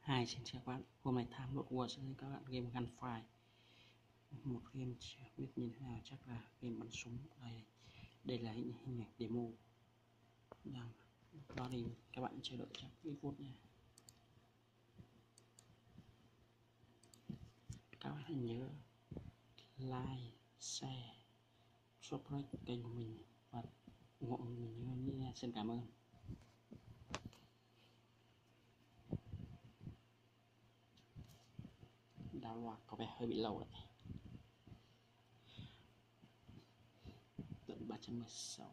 Hi, xin chào các bạn. Hôm nay tham luận Word sẽ các bạn game Gunfire, một game chưa biết như thế nào, chắc là game bắn súng. Đây là hình ảnh demo. Đó thì các bạn chờ đợi trong ít phút nha. Các bạn hãy nhớ like, share, subscribe kênh của mình và ủng hộ mình như nha. Xin cảm ơn. Download có vẻ hơi bị lâu đấy. Tận 316.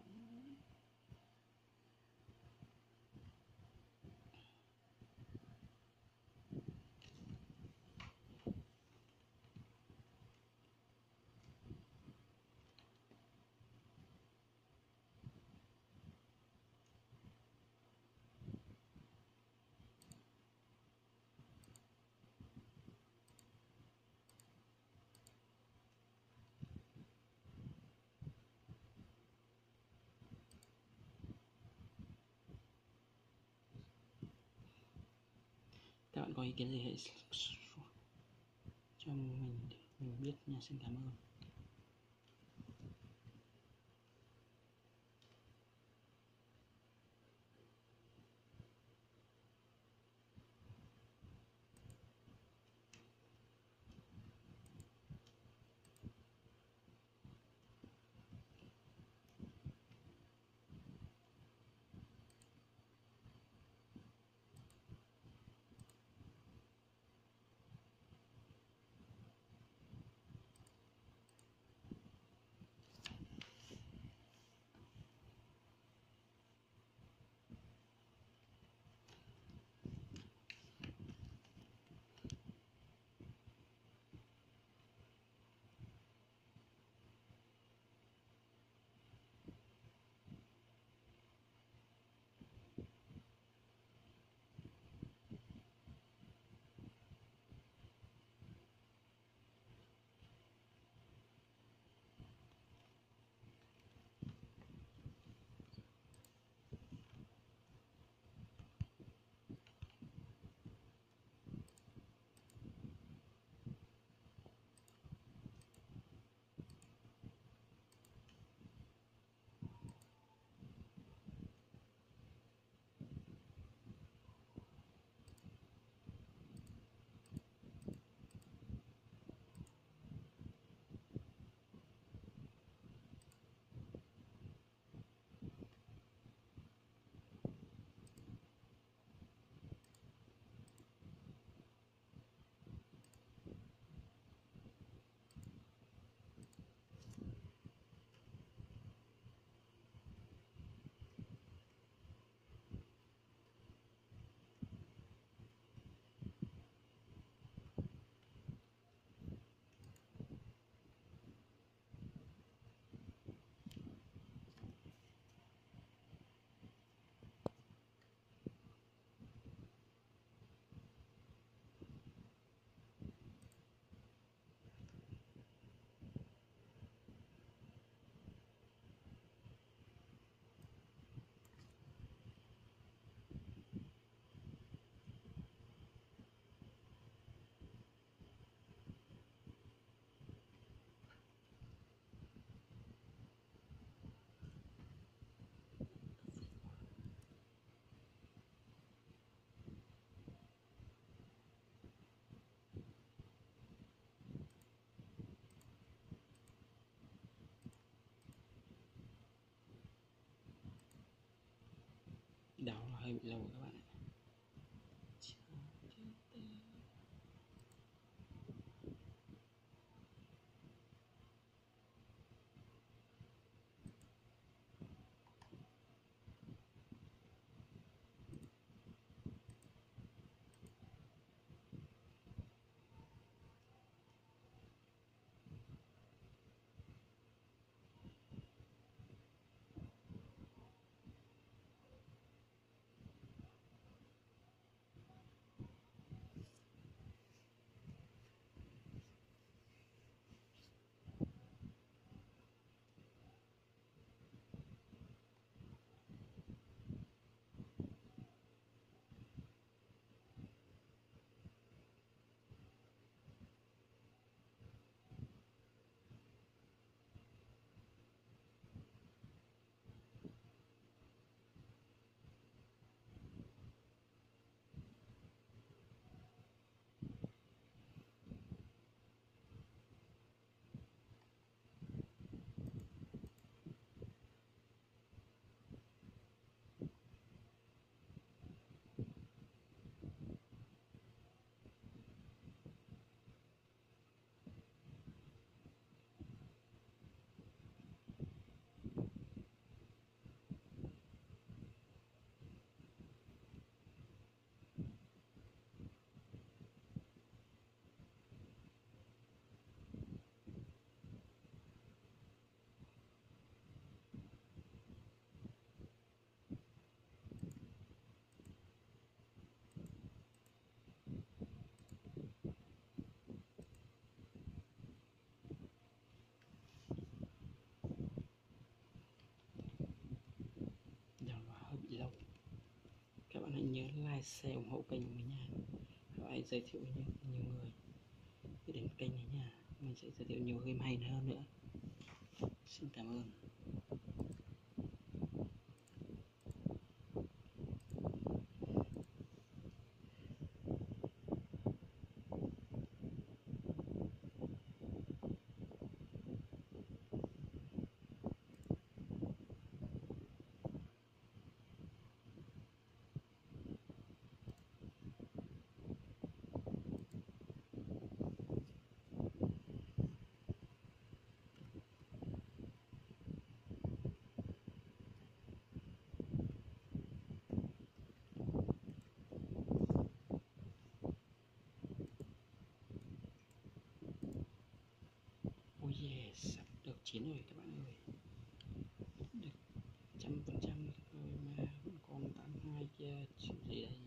Các bạn có ý kiến gì hãy cho mình biết nha. Xin cảm ơn. Đó là hơi bị lâu các bạn ạ. hãy nhớ like, share, ủng hộ kênh của mình nha. Và hãy giới thiệu với nhiều người biết đến kênh này nha. Mình sẽ giới thiệu nhiều game hay hơn nữa. Xin cảm ơn. Oh yeah, sắp được chiến rồi các bạn ơi. Được 100% rồi mà vẫn còn 82 kia, chuyện gì đây?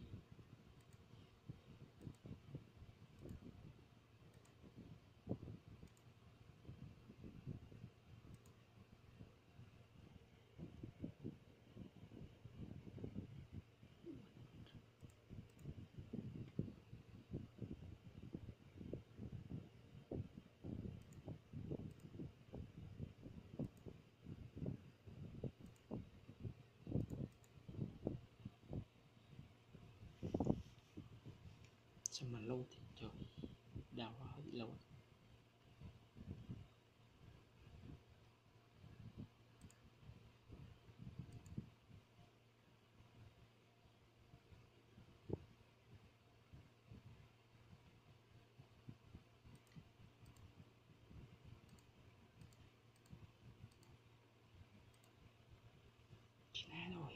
Sao mà lâu thì trời, đào hơi bị lâu. Chín hai rồi.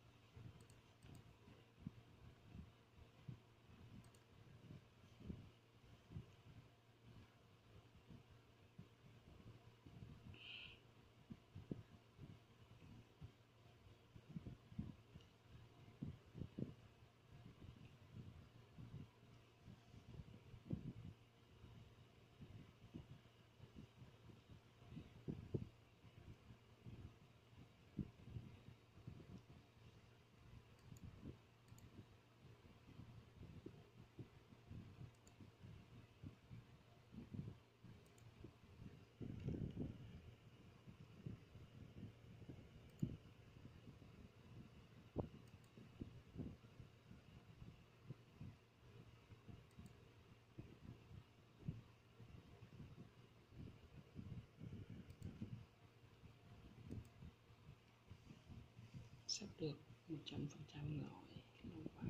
Sắp được 100% rồi, lâu quá.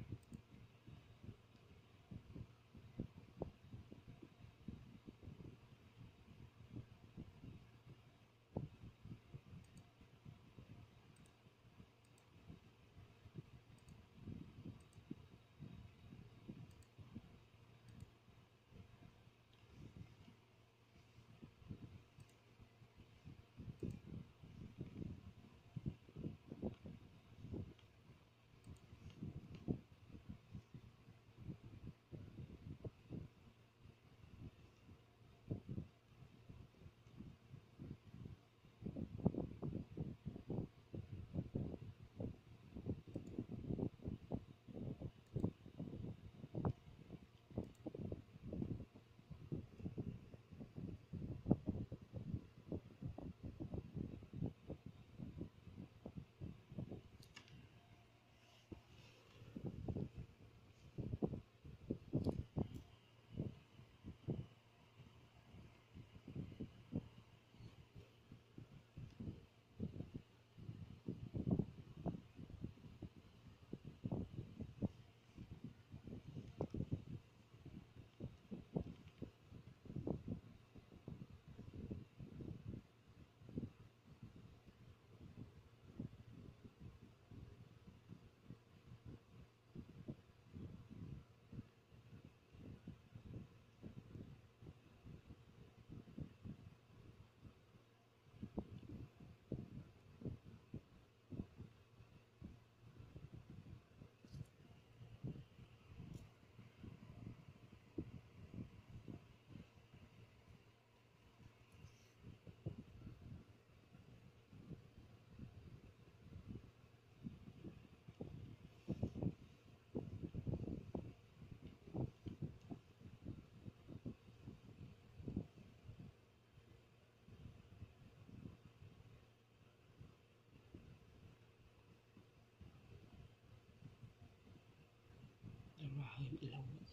hơi bị lâu đấy.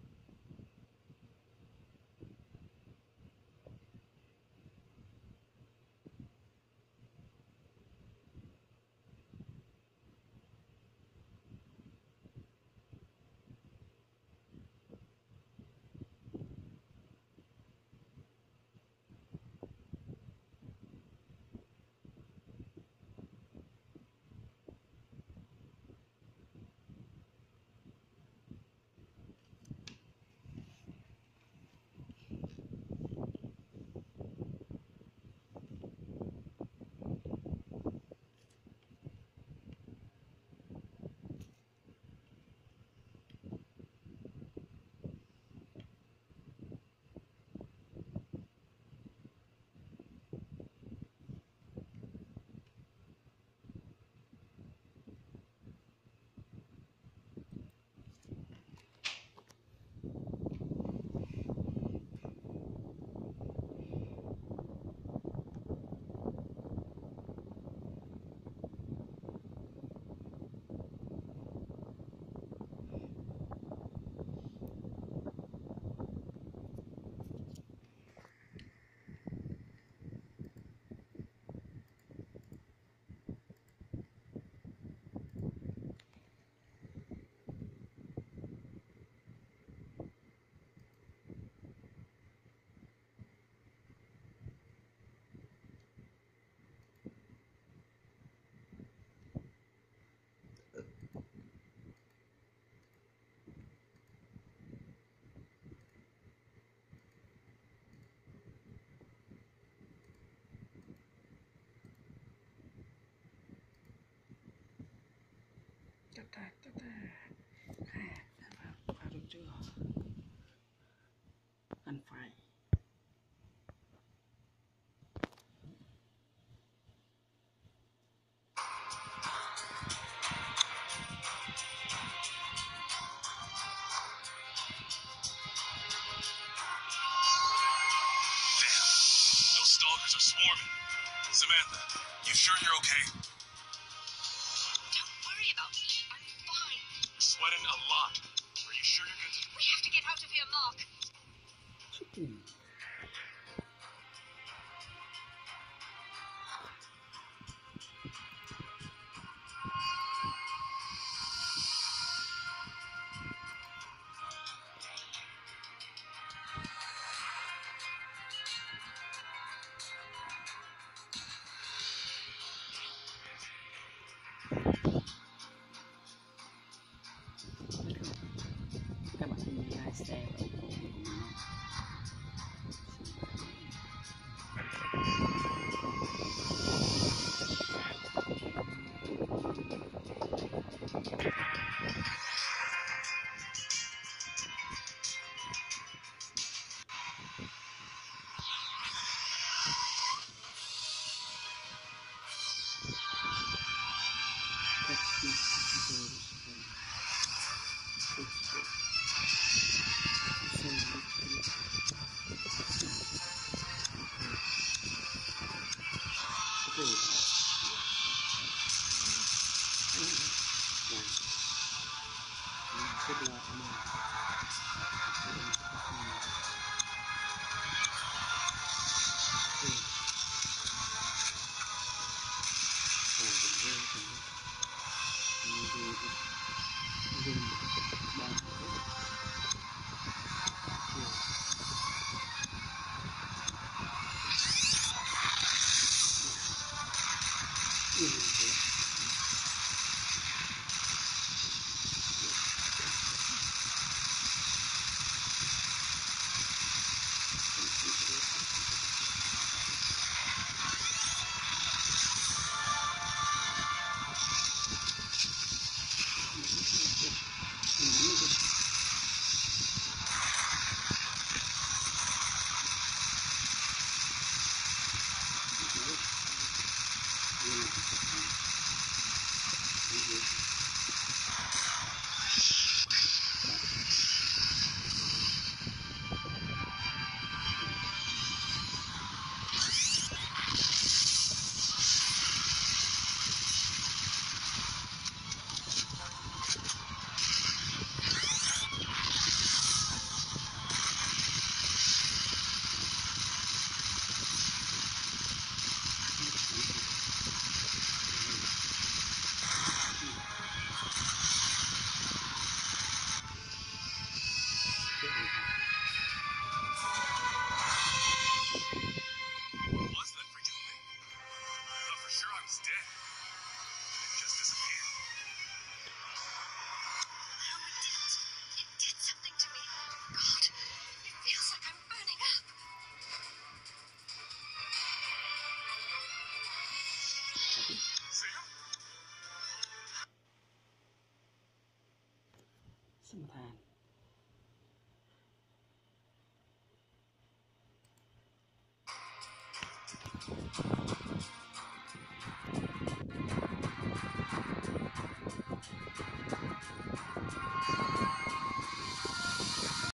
Vào được chưa? Ăn phải. Stalkers are swarming. Samantha, you sure you're okay? Don't worry about me. I'm fine. You're sweating a lot. Are you sure you're good? We have to get out of here, Mark. Các bạn hãy like, share và ủng hộ mình nhé. Rất là